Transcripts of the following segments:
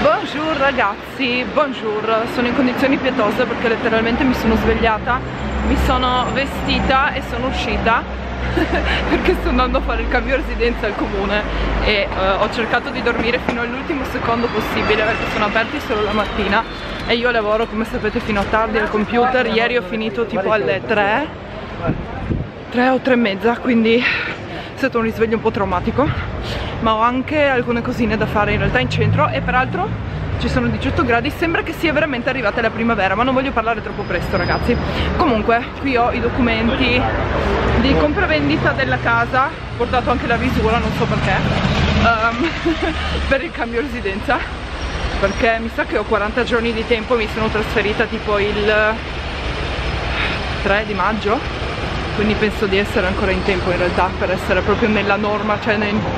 Bonjour ragazzi, bonjour. Sono in condizioni pietose perché letteralmente mi sono svegliata, mi sono vestita e sono uscita perché sto andando a fare il cambio residenza al comune e ho cercato di dormire fino all'ultimo secondo possibile perché sono aperti solo la mattina e io lavoro, come sapete, fino a tardi al computer. Ieri ho finito tipo alle 3 o 3 e mezza, quindi è stato un risveglio un po' traumatico, ma ho anche alcune cosine da fare in realtà in centro e peraltro ci sono 18 gradi, sembra che sia veramente arrivata la primavera, ma non voglio parlare troppo presto ragazzi. Comunque qui ho i documenti di compravendita della casa, ho portato anche la visura, non so perché, per il cambio residenza, perché mi sa che ho 40 giorni di tempo, mi sono trasferita tipo il 3 di maggio, quindi penso di essere ancora in tempo in realtà per essere proprio nella norma, cioè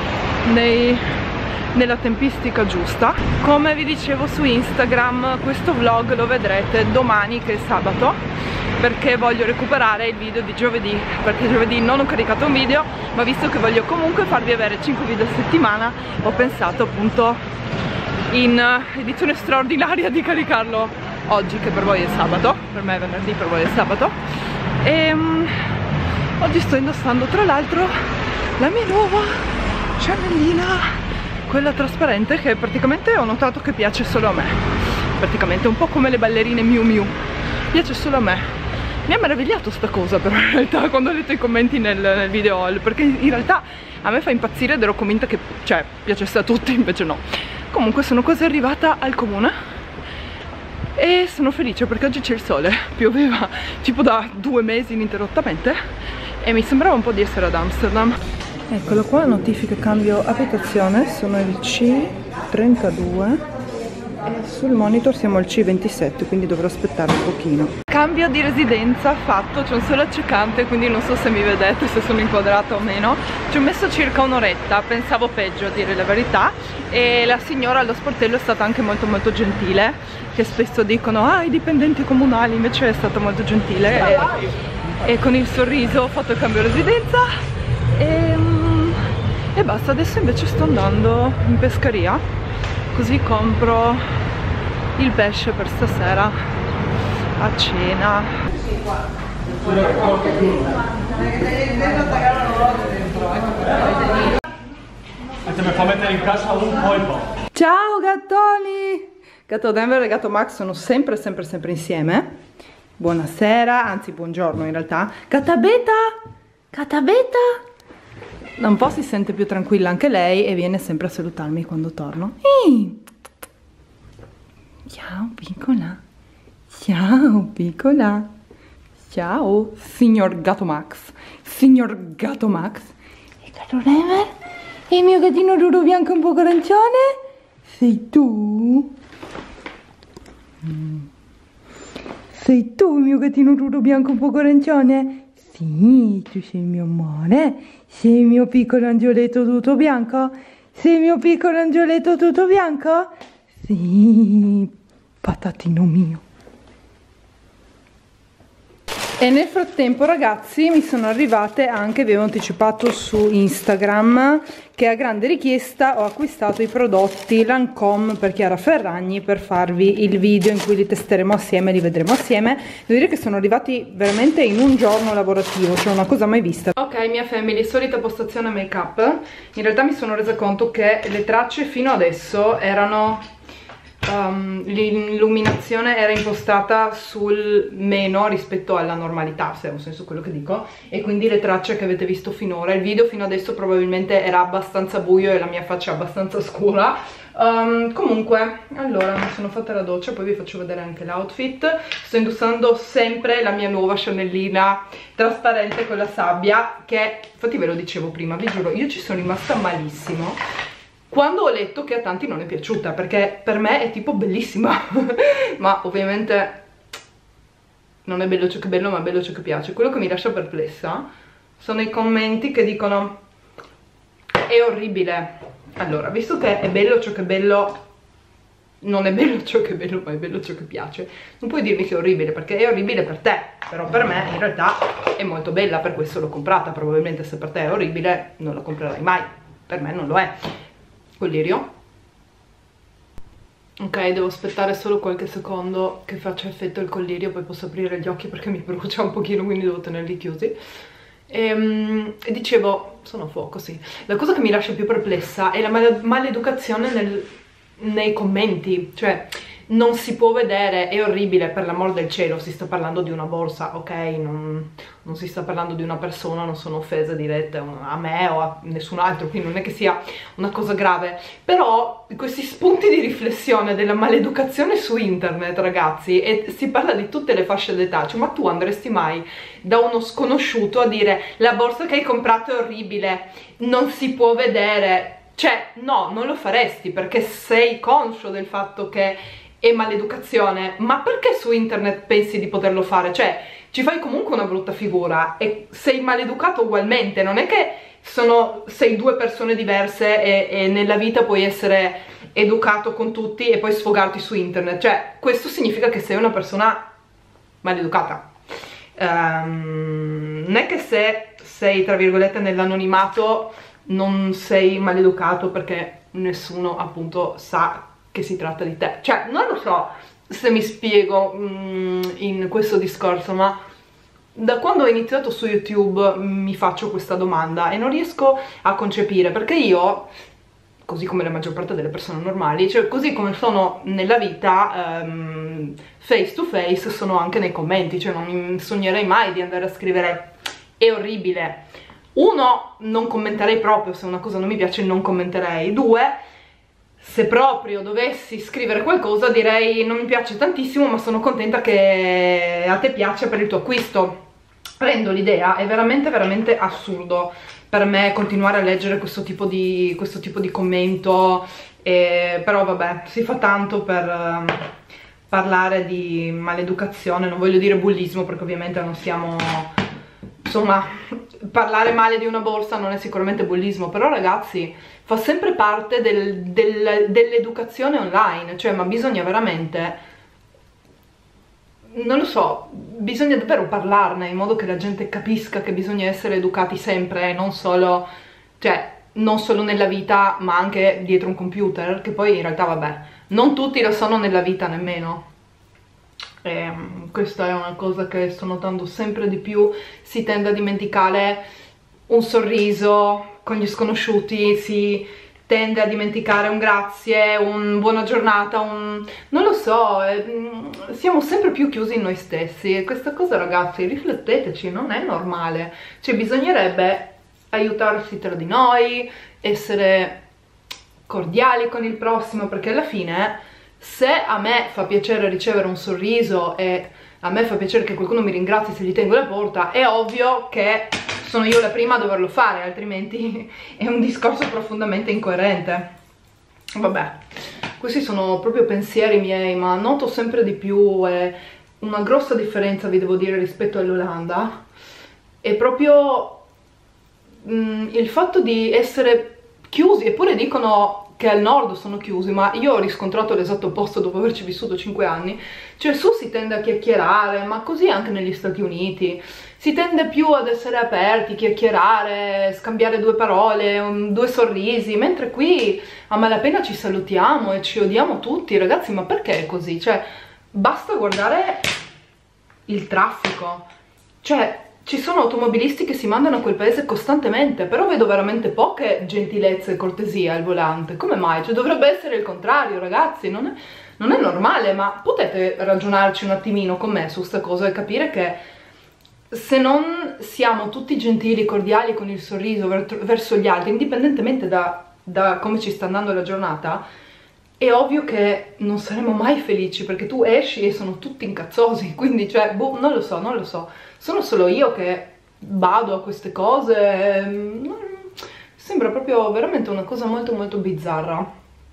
nella tempistica giusta. Come vi dicevo su Instagram, questo vlog lo vedrete domani che è sabato, perché voglio recuperare il video di giovedì, perché giovedì non ho caricato un video, ma visto che voglio comunque farvi avere 5 video a settimana, ho pensato appunto in edizione straordinaria di caricarlo oggi, che per voi è sabato, per me è venerdì, per voi è sabato. E oggi sto indossando tra l'altro la mia nuova ciannellina, quella trasparente, che praticamente ho notato che piace solo a me, praticamente un po' come le ballerine Miu Miu, piace solo a me. Mi ha meravigliato sta cosa però in realtà quando ho letto i commenti nel video haul, perché in realtà a me fa impazzire ed ero convinta che piacesse a tutti, invece no. Comunque sono quasi arrivata al comune e sono felice perché oggi c'è il sole, pioveva tipo da 2 mesi ininterrottamente e mi sembrava un po' di essere ad Amsterdam. Eccolo qua, notifica cambio abitazione, sono il C32 e sul monitor siamo al C27, quindi dovrò aspettare un pochino. Cambio di residenza fatto, c'è un solo accecante, quindi non so se mi vedete, se sono inquadrata o meno. Ci ho messo circa un'oretta, pensavo peggio a dire la verità, e la signora allo sportello è stata anche molto molto gentile, che spesso dicono i dipendenti comunali, invece è stata molto gentile e con il sorriso ho fatto il cambio residenza. E basta, adesso invece sto andando in pescheria, così compro il pesce per stasera a cena. Ciao gattoni! Gatto Denver e gatto Max sono sempre insieme. Buonasera, anzi buongiorno in realtà. Gatta Beta! Gatta Beta! Da un po' si sente più tranquilla anche lei e viene sempre a salutarmi quando torno. Ciao piccola, ciao piccola, ciao signor gatto Max, signor gatto Max. E gatto Denver? E il mio gattino ruro bianco un po' arancione? Sei tu? Sei tu il mio gattino ruro bianco un po' arancione? Sì, tu sei il mio amore, sei il mio piccolo angioletto tutto bianco? Sei il mio piccolo angioletto tutto bianco? Sì, patatino mio. E nel frattempo ragazzi mi sono arrivate anche, vi avevo anticipato su Instagram, che a grande richiesta ho acquistato i prodotti Lancôme per Chiara Ferragni per farvi il video in cui li testeremo assieme, li vedremo assieme. Devo dire che sono arrivati veramente in un giorno lavorativo, cioè una cosa mai vista. Ok mia family, solita postazione make up. In realtà mi sono resa conto che le tracce fino adesso erano... l'illuminazione era impostata sul meno rispetto alla normalità, se ha un senso quello che dico, e quindi le tracce che avete visto finora, il video fino adesso probabilmente era abbastanza buio e la mia faccia abbastanza scura. Comunque, allora mi sono fatta la doccia, poi vi faccio vedere anche l'outfit. Sto indossando sempre la mia nuova ciannellina trasparente con la sabbia, che infatti ve lo dicevo prima, vi giuro, io ci sono rimasta malissimo quando ho letto che a tanti non è piaciuta, perché per me è tipo bellissima ma ovviamente non è bello ciò che è bello, ma è bello ciò che piace. Quello che mi lascia perplessa sono i commenti che dicono è orribile. Allora, visto che è bello ciò che è bello, non è bello ciò che è bello, ma è bello ciò che piace, non puoi dirmi che è orribile, perché è orribile per te, però per me in realtà è molto bella, per questo l'ho comprata. Probabilmente se per te è orribile non la comprerai mai, per me non lo è. Collirio Ok, devo aspettare solo qualche secondo che faccia effetto il collirio, poi posso aprire gli occhi perché mi brucia un pochino, quindi devo tenerli chiusi. E dicevo, sono a fuoco, sì. La cosa che mi lascia più perplessa è la maleducazione nei commenti, cioè non si può vedere, è orribile, per l'amor del cielo, si sta parlando di una borsa, ok? Non si sta parlando di una persona, non sono offese dirette a me o a nessun altro, quindi non è che sia una cosa grave, però questi spunti di riflessione della maleducazione su internet, ragazzi, e si parla di tutte le fasce d'età, cioè ma tu andresti mai da uno sconosciuto a dire la borsa che hai comprato è orribile, non si può vedere? Cioè no, non lo faresti perché sei conscio del fatto che è maleducazione, ma perché su internet pensi di poterlo fare? Cioè, ci fai comunque una brutta figura e sei maleducato ugualmente, non è che sei due persone diverse e nella vita puoi essere educato con tutti e poi sfogarti su internet, cioè questo significa che sei una persona maleducata. Non è che se sei tra virgolette nell'anonimato non sei maleducato perché nessuno appunto sa che si tratta di te, cioè non lo so se mi spiego in questo discorso, ma da quando ho iniziato su YouTube mi faccio questa domanda e non riesco a concepire, perché io, così come la maggior parte delle persone normali, cioè così come sono nella vita, face to face sono anche nei commenti, cioè non sognerei mai di andare a scrivere è orribile. Uno, non commenterei proprio, se una cosa non mi piace non commenterei. Due, se proprio dovessi scrivere qualcosa direi non mi piace tantissimo ma sono contenta che a te piaccia per il tuo acquisto. Prendo l'idea, è veramente veramente assurdo per me continuare a leggere questo tipo di commento, però vabbè, si fa tanto per parlare di maleducazione, non voglio dire bullismo perché ovviamente non siamo, insomma, parlare male di una borsa non è sicuramente bullismo, però ragazzi fa sempre parte dell'educazione online, cioè ma bisogna veramente, non lo so, bisogna davvero parlarne in modo che la gente capisca che bisogna essere educati sempre, non solo, cioè non solo nella vita ma anche dietro un computer, che poi in realtà vabbè, non tutti lo sono nella vita nemmeno. Questa è una cosa che sto notando sempre di più, si tende a dimenticare un sorriso con gli sconosciuti, si tende a dimenticare un grazie, un buona giornata, non lo so, siamo sempre più chiusi in noi stessi e questa cosa ragazzi rifletteteci, non è normale, cioè bisognerebbe aiutarsi tra di noi, essere cordiali con il prossimo, perché alla fine se a me fa piacere ricevere un sorriso e a me fa piacere che qualcuno mi ringrazi se gli tengo la porta, è ovvio che sono io la prima a doverlo fare, altrimenti è un discorso profondamente incoerente. Vabbè, questi sono proprio pensieri miei, ma noto sempre di più una grossa differenza, vi devo dire, rispetto all'Olanda, è proprio il fatto di essere chiusi, eppure dicono che al nord sono chiusi, ma io ho riscontrato l'esatto opposto dopo averci vissuto 5 anni, cioè su si tende a chiacchierare, ma così anche negli Stati Uniti, si tende più ad essere aperti, chiacchierare, scambiare due parole, due sorrisi, mentre qui a malapena ci salutiamo e ci odiamo tutti, ragazzi, ma perché è così? Cioè, basta guardare il traffico, cioè ci sono automobilisti che si mandano a quel paese costantemente, però vedo veramente poche gentilezze e cortesie al volante. Come mai? Cioè dovrebbe essere il contrario, ragazzi, non è normale, ma potete ragionarci un attimino con me su questa cosa e capire che se non siamo tutti gentili, cordiali con il sorriso verso gli altri, indipendentemente da come ci sta andando la giornata, è ovvio che non saremo mai felici, perché tu esci e sono tutti incazzosi, quindi cioè, boh, non lo so, sono solo io che vado a queste cose, sembra proprio veramente una cosa molto molto bizzarra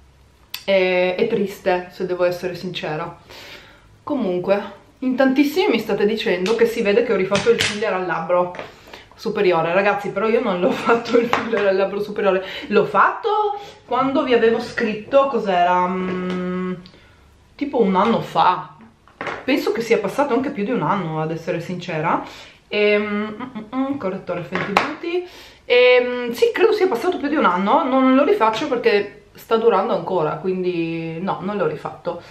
e triste, se devo essere sincera. Comunque, in tantissimi mi state dicendo che si vede che ho rifatto il filler al labbro superiore, ragazzi, però io non l'ho fatto il filler al labbro superiore, l'ho fatto quando vi avevo scritto, cos'era, tipo un anno fa, penso che sia passato anche più di un anno ad essere sincera, correttore Fenty Beauty, sì, credo sia passato più di un anno, non lo rifaccio perché sta durando ancora, quindi no, non l'ho rifatto.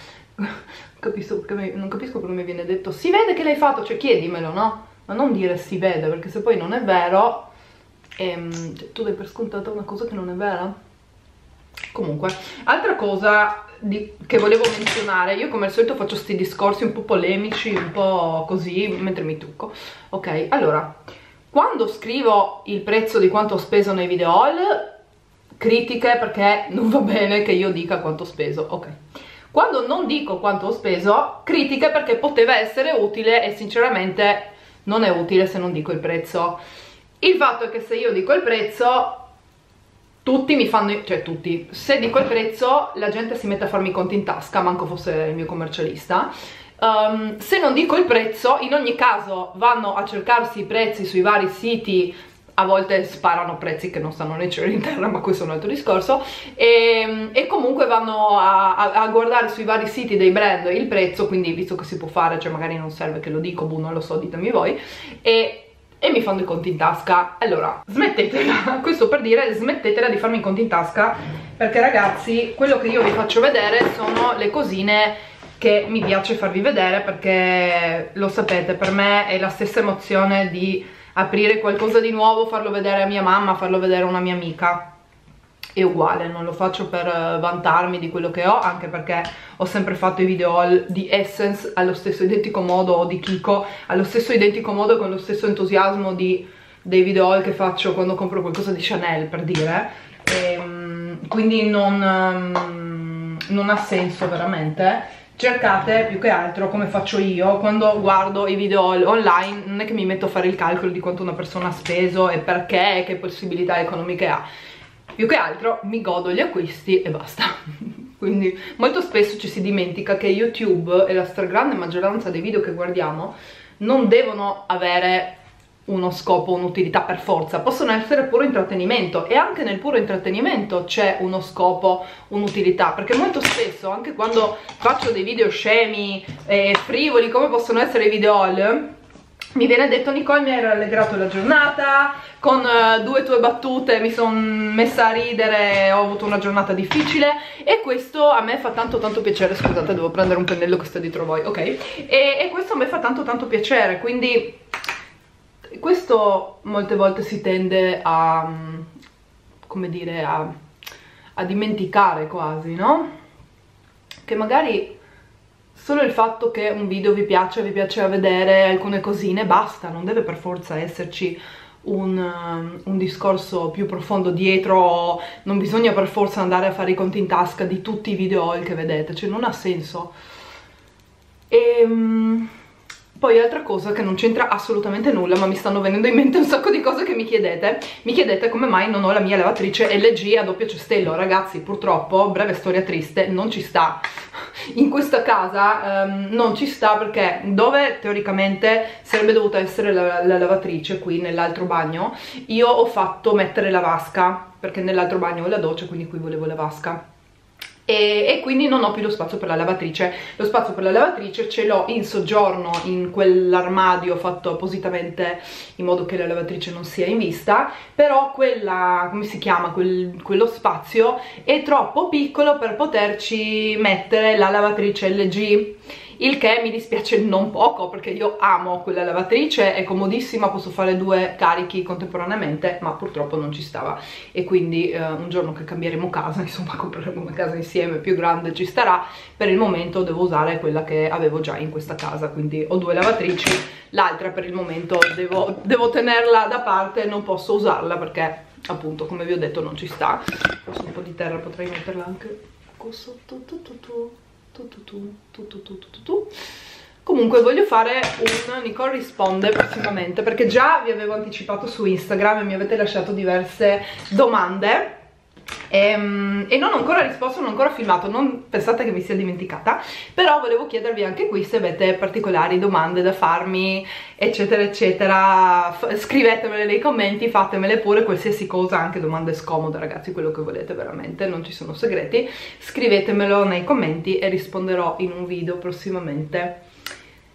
Non capisco come mi viene detto si vede che l'hai fatto, cioè chiedimelo, no? Ma non dire si vede, perché se poi non è vero, cioè, tu dai per scontata una cosa che non è vera. Comunque, altra cosa che volevo menzionare, io come al solito faccio questi discorsi un po' polemici, un po' così, mentre mi trucco. Ok, allora, quando scrivo il prezzo di quanto ho speso nei video haul, critiche perché non va bene che io dica quanto ho speso, ok. Quando non dico quanto ho speso, critiche perché poteva essere utile e sinceramente non è utile se non dico il prezzo. Il fatto è che se io dico il prezzo, tutti mi fanno, cioè tutti, se dico il prezzo la gente si mette a farmi i conti in tasca, manco fosse il mio commercialista. Se non dico il prezzo, in ogni caso vanno a cercarsi i prezzi sui vari siti, a volte sparano prezzi che non stanno né cielo né in terra, ma questo è un altro discorso, e comunque vanno a guardare sui vari siti dei brand il prezzo, quindi visto che si può fare, cioè magari non serve che lo dico, boh, non lo so, ditemi voi, e mi fanno i conti in tasca. Allora, smettetela, questo per dire, smettetela di farmi i conti in tasca, perché ragazzi, quello che io vi faccio vedere sono le cosine che mi piace farvi vedere, perché lo sapete, per me è la stessa emozione di aprire qualcosa di nuovo, farlo vedere a mia mamma, farlo vedere a una mia amica. È uguale, non lo faccio per vantarmi di quello che ho, anche perché ho sempre fatto i video haul di Essence allo stesso identico modo, o di Kiko allo stesso identico modo, con lo stesso entusiasmo dei video haul che faccio quando compro qualcosa di Chanel, per dire. Quindi non ha senso veramente. Cercate più che altro, come faccio io quando guardo i video online, non è che mi metto a fare il calcolo di quanto una persona ha speso e perché e che possibilità economiche ha. Più che altro mi godo gli acquisti e basta. Quindi molto spesso ci si dimentica che YouTube e la stragrande maggioranza dei video che guardiamo non devono avere uno scopo, un'utilità per forza, possono essere puro intrattenimento, e anche nel puro intrattenimento c'è uno scopo, un'utilità, perché molto spesso, anche quando faccio dei video scemi e frivoli come possono essere i video haul, mi viene detto: Nicole, mi hai rallegrato la giornata, con 2 tue battute mi sono messa a ridere, ho avuto una giornata difficile, e questo a me fa tanto piacere. Scusate, devo prendere un pennello che sta dietro voi, ok? E questo a me fa tanto piacere, quindi questo molte volte si tende a, come dire, a dimenticare quasi, no? Che magari solo il fatto che un video vi piace vedere alcune cosine, basta, non deve per forza esserci un discorso più profondo dietro, non bisogna per forza andare a fare i conti in tasca di tutti i video haul che vedete, cioè non ha senso. Poi altra cosa che non c'entra assolutamente nulla, ma mi stanno venendo in mente un sacco di cose che mi chiedete come mai non ho la mia lavatrice LG a doppio cestello. Ragazzi, purtroppo, breve storia triste, non ci sta. In questa casa non ci sta, perché dove teoricamente sarebbe dovuta essere la lavatrice, qui nell'altro bagno, io ho fatto mettere la vasca, perché nell'altro bagno ho la doccia, quindi qui volevo la vasca. E quindi non ho più lo spazio per la lavatrice. Lo spazio per la lavatrice ce l'ho in soggiorno in quell'armadio fatto appositamente in modo che la lavatrice non sia in vista, però quella, come si chiama, quello spazio è troppo piccolo per poterci mettere la lavatrice LG, il che mi dispiace non poco, perché io amo quella lavatrice, è comodissima, posso fare 2 carichi contemporaneamente, ma purtroppo non ci stava. E quindi un giorno che cambieremo casa, insomma compreremo una casa insieme più grande, ci starà. Per il momento devo usare quella che avevo già in questa casa, quindi ho 2 lavatrici, l'altra per il momento devo tenerla da parte, non posso usarla perché appunto, come vi ho detto, non ci sta. Forse un po' di terra potrei metterla anche qua sotto. Comunque voglio fare un Nicole risponde prossimamente, perché già vi avevo anticipato su Instagram e mi avete lasciato diverse domande e non ho ancora risposto, non ho ancora filmato, non pensate che mi sia dimenticata, però volevo chiedervi anche qui se avete particolari domande da farmi, eccetera eccetera. Scrivetemele nei commenti, fatemele pure, qualsiasi cosa, anche domande scomode ragazzi, quello che volete veramente, non ci sono segreti. Scrivetemelo nei commenti e risponderò in un video prossimamente.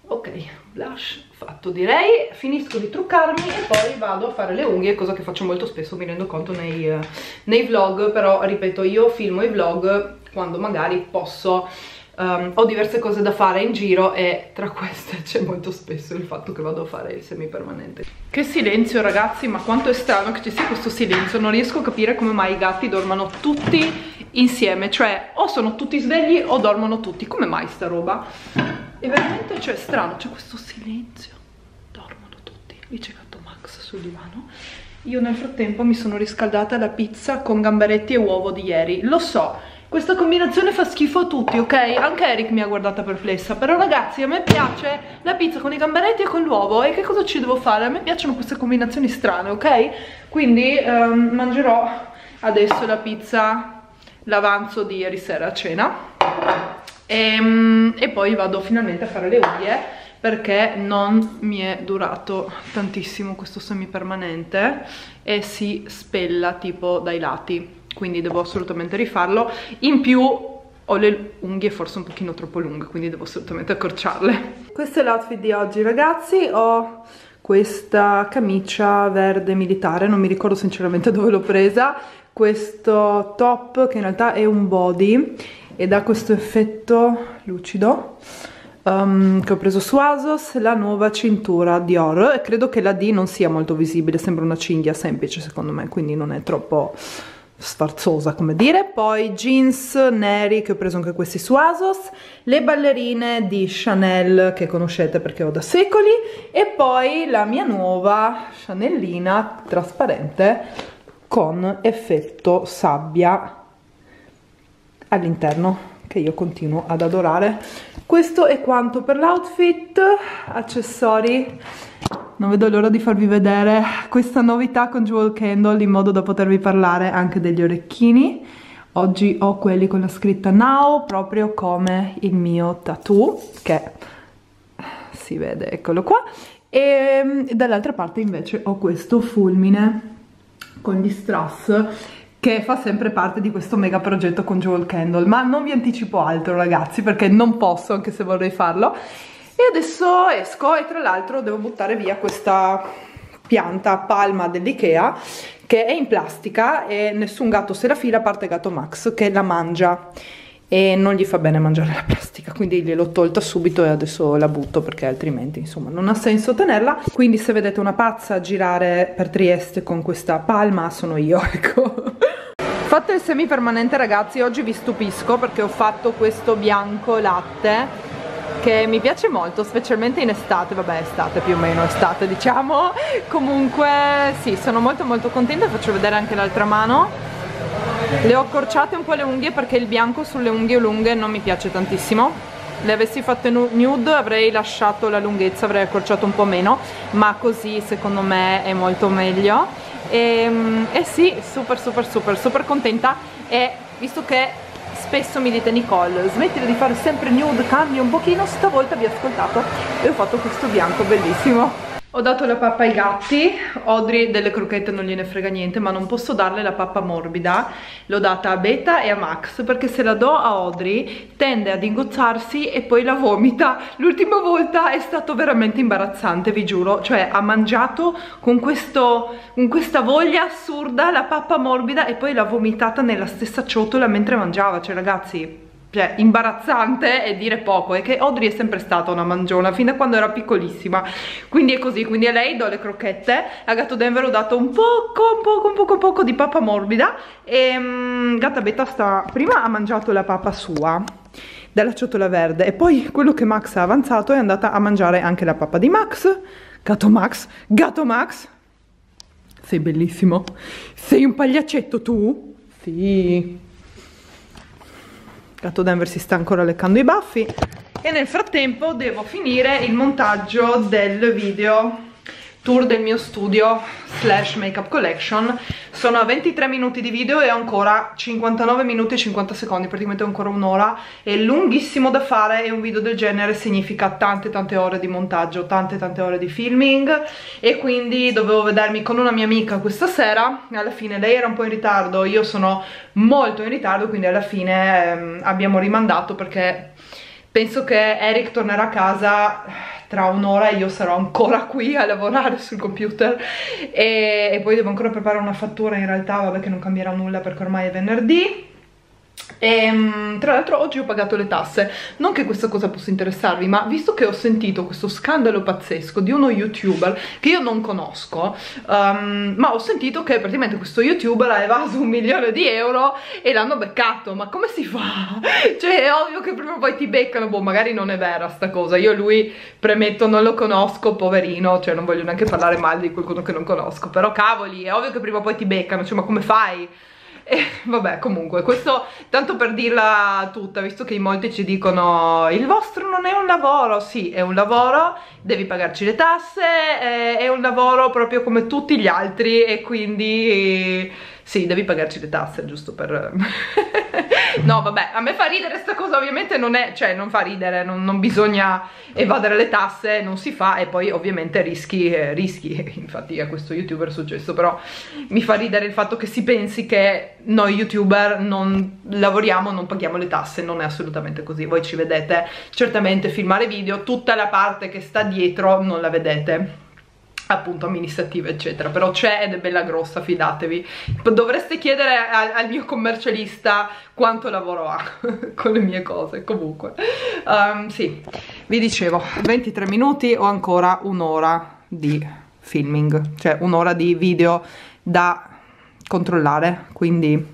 Ok, blush fatto direi, finisco di truccarmi e poi vado a fare le unghie, cosa che faccio molto spesso, mi rendo conto nei vlog, però ripeto, io filmo i vlog quando magari posso, ho diverse cose da fare in giro e tra queste c'è molto spesso il fatto che vado a fare il semipermanente. Che silenzio ragazzi, ma quanto è strano che ci sia questo silenzio, non riesco a capire come mai i gatti dormano tutti insieme, cioè o sono tutti svegli o dormono tutti, come mai sta roba? E veramente, cioè, strano, c'è questo silenzio, dormono tutti, lì c'è gatto Max sul divano. Io nel frattempo mi sono riscaldata la pizza con gamberetti e uovo di ieri, lo so, questa combinazione fa schifo a tutti, ok? Anche Eric mi ha guardata perplessa, però ragazzi a me piace la pizza con i gamberetti e con l'uovo, e che cosa ci devo fare? A me piacciono queste combinazioni strane, ok? Quindi mangerò adesso la pizza, l'avanzo di ieri sera a cena. E poi vado finalmente a fare le unghie perché non mi è durato tantissimo questo semipermanente e si spella tipo dai lati, quindi devo assolutamente rifarlo. In più ho le unghie forse un pochino troppo lunghe, quindi devo assolutamente accorciarle. Questo è l'outfit di oggi ragazzi. Ho questa camicia verde militare, non mi ricordo sinceramente dove l'ho presa, questo top che in realtà è un body ed ha questo effetto lucido che ho preso su ASOS, la nuova cintura Dior, e credo che la D non sia molto visibile, sembra una cinghia semplice secondo me, quindi non è troppo sfarzosa come dire. Poi jeans neri che ho preso anche questi su ASOS, le ballerine di Chanel che conoscete perché ho da secoli, e poi la mia nuova Chanelina trasparente con effetto sabbia all'interno, che io continuo ad adorare. Questo è quanto per l'outfit. Accessori, non vedo l'ora di farvi vedere questa novità con Jewel Candle in modo da potervi parlare anche degli orecchini. Oggi ho quelli con la scritta Now, proprio come il mio tattoo, che si vede, eccolo qua, e dall'altra parte invece ho questo fulmine con gli strass che fa sempre parte di questo mega progetto con Jewel Candle, ma non vi anticipo altro ragazzi perché non posso, anche se vorrei farlo. E adesso esco e tra l'altro devo buttare via questa pianta palma dell'Ikea che è in plastica e nessun gatto se la fila a parte gatto Max che la mangia e non gli fa bene mangiare la plastica, quindi gliel'ho tolta subito e adesso la butto perché altrimenti insomma non ha senso tenerla. Quindi se vedete una pazza girare per Trieste con questa palma sono io, ecco. Fatto il semipermanente ragazzi, oggi vi stupisco perché ho fatto questo bianco latte che mi piace molto, specialmente in estate, vabbè estate più o meno, estate diciamo. Comunque sì, sono molto contenta, faccio vedere anche l'altra mano. Le ho accorciate un po' le unghie perché il bianco sulle unghie lunghe non mi piace tantissimo. Le avessi fatte nude avrei lasciato la lunghezza, avrei accorciato un po' meno, ma così secondo me è molto meglio. E sì, super contenta. E visto che spesso mi dite Nicole smettila di fare sempre nude, cambia un pochino, stavolta vi ho ascoltato e ho fatto questo bianco bellissimo. Ho dato la pappa ai gatti, Audrey delle crocchette non gliene frega niente, ma non posso darle la pappa morbida, l'ho data a Beta e a Max, perché se la do a Audrey tende ad ingozzarsi e poi la vomita. L'ultima volta è stato veramente imbarazzante, vi giuro, cioè ha mangiato con questa voglia assurda la pappa morbida e poi l'ha vomitata nella stessa ciotola mentre mangiava, cioè ragazzi, cioè imbarazzante e dire poco. È che Audrey è sempre stata una mangiona fin da quando era piccolissima, quindi è così. Quindi a lei do le crocchette, a gatto Denver ho dato un poco di pappa morbida e gatta Beta prima ha mangiato la pappa sua dalla ciotola verde e poi quello che Max ha avanzato è andata a mangiare anche la pappa di Max. Gatto Max, sei bellissimo, sei un pagliaccetto tu? Sì. Gatto Denver si sta ancora leccando i baffi e nel frattempo devo finire il montaggio del video tour del mio studio / makeup collection. Sono a 23 minuti di video e ho ancora 59 minuti e 50 secondi, praticamente ancora un'ora. È lunghissimo da fare e un video del genere significa tante ore di montaggio, tante ore di filming, e quindi dovevo vedermi con una mia amica questa sera. Alla fine lei era un po' in ritardo, io sono molto in ritardo, quindi alla fine abbiamo rimandato perché penso che Eric tornerà a casa tra un'ora io sarò ancora qui a lavorare sul computer e poi devo ancora preparare una fattura, in realtà vabbè che non cambierà nulla perché ormai è venerdì. E tra l'altro oggi ho pagato le tasse, non che questa cosa possa interessarvi, ma visto che ho sentito questo scandalo pazzesco di uno youtuber che io non conosco, ma ho sentito che praticamente questo youtuber ha evaso 1 milione di euro e l'hanno beccato. Ma come si fa? Cioè è ovvio che prima o poi ti beccano. Boh, magari non è vera sta cosa, io lui, premetto, non lo conosco, poverino, cioè non voglio neanche parlare male di qualcuno che non conosco, però cavoli, è ovvio che prima o poi ti beccano, cioè ma come fai? Vabbè, comunque, questo tanto per dirla tutta, visto che in molti ci dicono il vostro non è un lavoro. Sì, è un lavoro, devi pagarci le tasse, è un lavoro proprio come tutti gli altri e quindi sì, devi pagarci le tasse, giusto per... No, vabbè, a me fa ridere sta cosa, ovviamente non è, cioè non fa ridere, non bisogna evadere le tasse, non si fa, e poi ovviamente rischi, infatti a questo youtuber è successo, però mi fa ridere il fatto che si pensi che noi youtuber non lavoriamo, non paghiamo le tasse. Non è assolutamente così. Voi ci vedete certamente filmare video, tutta la parte che sta dietro non la vedete, appunto amministrativa eccetera, però c'è ed è bella grossa, fidatevi. Dovreste chiedere al mio commercialista quanto lavoro ha con le mie cose. Comunque sì, vi dicevo, 23 minuti, ho ancora un'ora di filming, cioè un'ora di video da controllare, quindi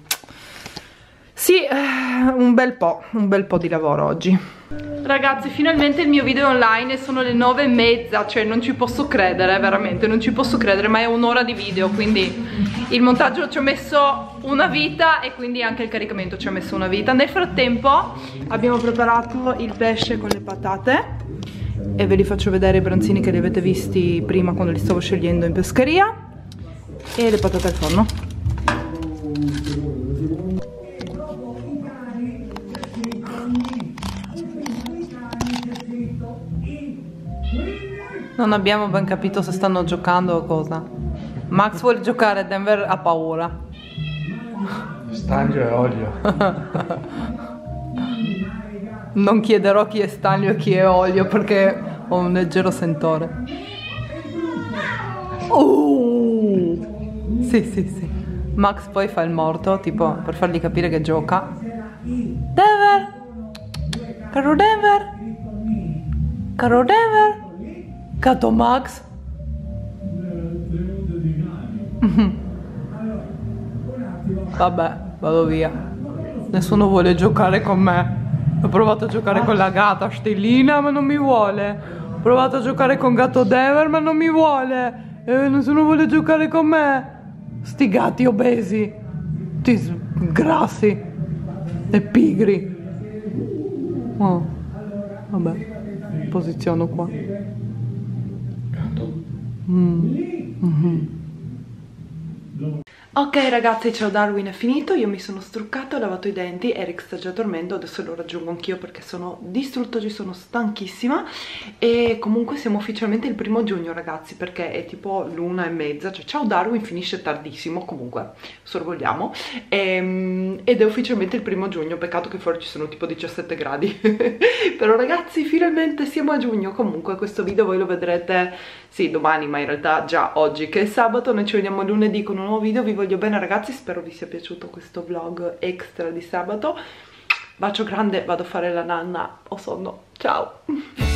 sì, un bel po' di lavoro oggi. Ragazzi, finalmente il mio video è online e sono le 9:30, cioè non ci posso credere, veramente non ci posso credere, ma è un'ora di video, quindi il montaggio ci ho messo una vita e quindi anche il caricamento ci ha messo una vita. Nel frattempo abbiamo preparato il pesce con le patate e ve li faccio vedere i branzini che li avete visti prima quando li stavo scegliendo in pescheria, e le patate al forno. Non abbiamo ben capito se stanno giocando o cosa. Max vuole giocare, Denver ha paura. Stanlio e olio. Non chiederò chi è Stanlio e chi è olio perché ho un leggero sentore. Sì. Max poi fa il morto, tipo per fargli capire che gioca. Denver! Caro Denver! Caro Denver! Gatto Max. Vabbè, vado via. Nessuno vuole giocare con me. Ho provato a giocare con la gatta Stellina ma non mi vuole. Ho provato a giocare con gatto Denver ma non mi vuole. Nessuno vuole giocare con me. Sti gatti obesi, tutti grassi e pigri. Oh, vabbè, posiziono qua. Ok ragazzi, ciao, Darwin è finito, io mi sono struccato, ho lavato i denti, Eric sta già dormendo, adesso lo raggiungo anch'io perché sono distrutta, ci sono stanchissima. E comunque siamo ufficialmente il 1° giugno ragazzi, perché è tipo l'1:30, cioè ciao Darwin finisce tardissimo, comunque sorvoliamo, ed è ufficialmente il 1° giugno, peccato che fuori ci sono tipo 17 gradi. Però ragazzi finalmente siamo a giugno. Comunque questo video voi lo vedrete, sì, domani, ma in realtà già oggi che è sabato. Noi ci vediamo lunedì con un nuovo video. Vi voglio bene ragazzi, spero vi sia piaciuto questo vlog extra di sabato. Bacio grande, vado a fare la nanna, ho sonno, ciao.